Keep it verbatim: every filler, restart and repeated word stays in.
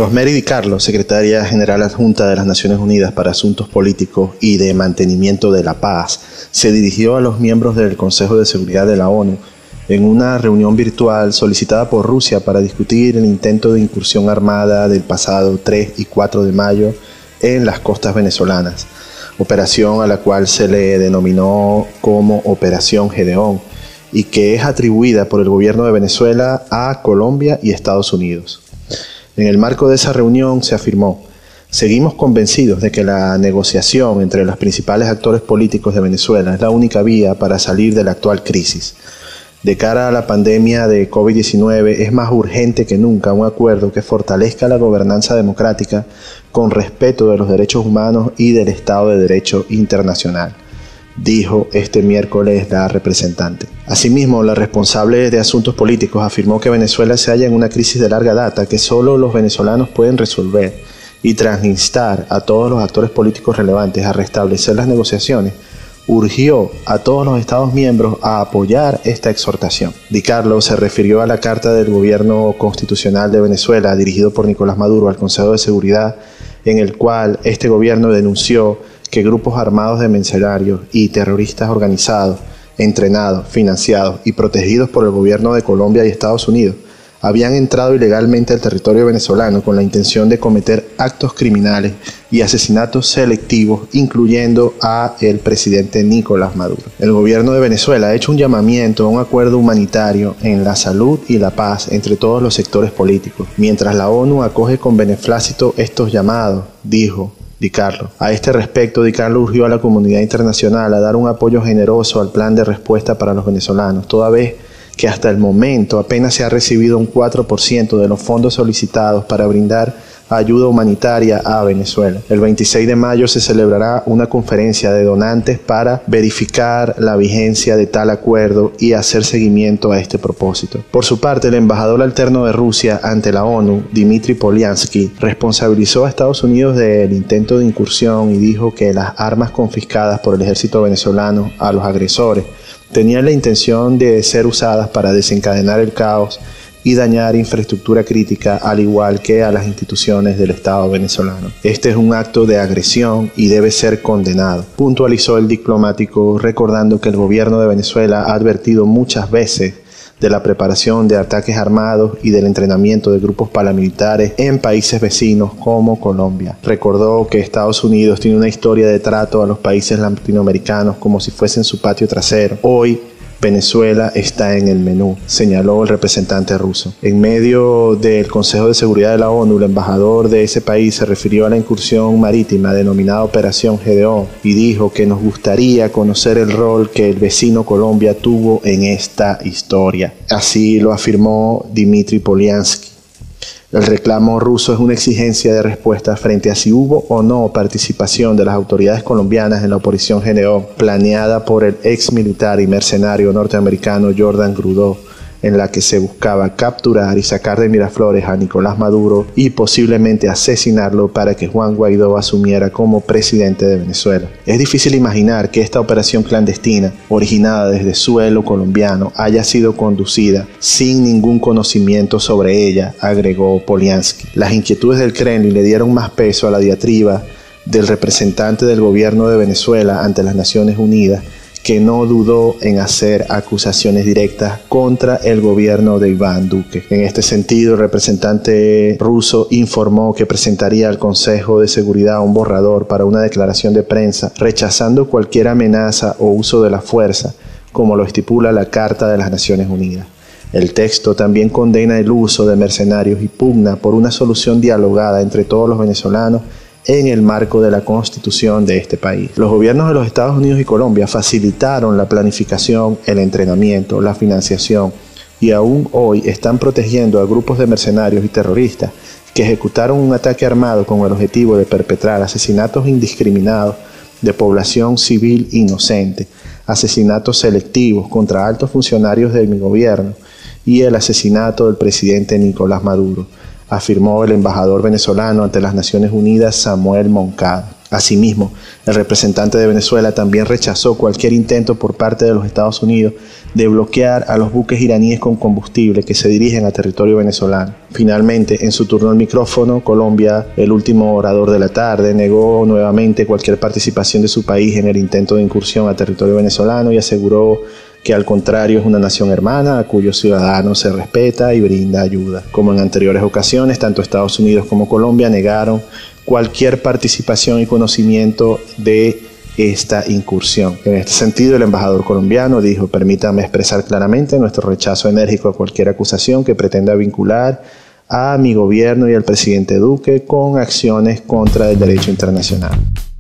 Rosemary DiCarlo, secretaria general adjunta de las Naciones Unidas para Asuntos Políticos y de Mantenimiento de la Paz, se dirigió a los miembros del Consejo de Seguridad de la ONU en una reunión virtual solicitada por Rusia para discutir el intento de incursión armada del pasado tres y cuatro de mayo en las costas venezolanas, operación a la cual se le denominó como Operación Gedeón y que es atribuida por el gobierno de Venezuela a Colombia y Estados Unidos. En el marco de esa reunión se afirmó: seguimos convencidos de que la negociación entre los principales actores políticos de Venezuela es la única vía para salir de la actual crisis. De cara a la pandemia de COVID diecinueve, es más urgente que nunca un acuerdo que fortalezca la gobernanza democrática con respeto de los derechos humanos y del Estado de Derecho internacional, dijo este miércoles la representante. Asimismo, la responsable de Asuntos Políticos afirmó que Venezuela se halla en una crisis de larga data que solo los venezolanos pueden resolver, y tras instar a todos los actores políticos relevantes a restablecer las negociaciones, urgió a todos los Estados miembros a apoyar esta exhortación. DiCarlo se refirió a la carta del Gobierno Constitucional de Venezuela dirigido por Nicolás Maduro al Consejo de Seguridad, en el cual este gobierno denunció que grupos armados de mercenarios y terroristas organizados, entrenados, financiados y protegidos por el gobierno de Colombia y Estados Unidos habían entrado ilegalmente al territorio venezolano con la intención de cometer actos criminales y asesinatos selectivos, incluyendo a el presidente Nicolás Maduro. El gobierno de Venezuela ha hecho un llamamiento a un acuerdo humanitario en la salud y la paz entre todos los sectores políticos, mientras la ONU acoge con beneplácito estos llamados, dijo DiCarlo. A este respecto, DiCarlo urgió a la comunidad internacional a dar un apoyo generoso al plan de respuesta para los venezolanos, toda vez que hasta el momento apenas se ha recibido un cuatro por ciento de los fondos solicitados para brindar ayuda humanitaria a Venezuela. El veintiséis de mayo se celebrará una conferencia de donantes para verificar la vigencia de tal acuerdo y hacer seguimiento a este propósito. Por su parte, el embajador alterno de Rusia ante la ONU, Dmitry Polyansky, responsabilizó a Estados Unidos del intento de incursión y dijo que las armas confiscadas por el ejército venezolano a los agresores tenían la intención de ser usadas para desencadenar el caos y dañar infraestructura crítica, al igual que a las instituciones del Estado venezolano. Este es un acto de agresión y debe ser condenado, puntualizó el diplomático, recordando que el gobierno de Venezuela ha advertido muchas veces de la preparación de ataques armados y del entrenamiento de grupos paramilitares en países vecinos como Colombia. Recordó que Estados Unidos tiene una historia de trato a los países latinoamericanos como si fuesen su patio trasero. Hoy, Venezuela está en el menú, señaló el representante ruso. En medio del Consejo de Seguridad de la ONU, el embajador de ese país se refirió a la incursión marítima denominada Operación Gedeón y dijo que nos gustaría conocer el rol que el vecino Colombia tuvo en esta historia. Así lo afirmó Dmitry Polyansky. El reclamo ruso es una exigencia de respuesta frente a si hubo o no participación de las autoridades colombianas en la Operación Gedeón, planeada por el ex militar y mercenario norteamericano Jordan Grudeau, en la que se buscaba capturar y sacar de Miraflores a Nicolás Maduro y posiblemente asesinarlo para que Juan Guaidó asumiera como presidente de Venezuela. Es difícil imaginar que esta operación clandestina, originada desde suelo colombiano, haya sido conducida sin ningún conocimiento sobre ella, agregó Polyansky. Las inquietudes del Kremlin le dieron más peso a la diatriba del representante del gobierno de Venezuela ante las Naciones Unidas, que no dudó en hacer acusaciones directas contra el gobierno de Iván Duque. En este sentido, el representante ruso informó que presentaría al Consejo de Seguridad un borrador para una declaración de prensa rechazando cualquier amenaza o uso de la fuerza, como lo estipula la Carta de las Naciones Unidas. El texto también condena el uso de mercenarios y pugna por una solución dialogada entre todos los venezolanos en el marco de la Constitución de este país. Los gobiernos de los Estados Unidos y Colombia facilitaron la planificación, el entrenamiento, la financiación y aún hoy están protegiendo a grupos de mercenarios y terroristas que ejecutaron un ataque armado con el objetivo de perpetrar asesinatos indiscriminados de población civil inocente, asesinatos selectivos contra altos funcionarios de mi gobierno y el asesinato del presidente Nicolás Maduro, afirmó el embajador venezolano ante las Naciones Unidas, Samuel Moncada. Asimismo, el representante de Venezuela también rechazó cualquier intento por parte de los Estados Unidos de bloquear a los buques iraníes con combustible que se dirigen a territorio venezolano. Finalmente, en su turno al micrófono, Colombia, el último orador de la tarde, negó nuevamente cualquier participación de su país en el intento de incursión a territorio venezolano y aseguró que al contrario es una nación hermana a cuyos ciudadanos se respeta y brinda ayuda. Como en anteriores ocasiones, tanto Estados Unidos como Colombia negaron cualquier participación y conocimiento de esta incursión. En este sentido, el embajador colombiano dijo: permítame expresar claramente nuestro rechazo enérgico a cualquier acusación que pretenda vincular a mi gobierno y al presidente Duque con acciones contra el derecho internacional.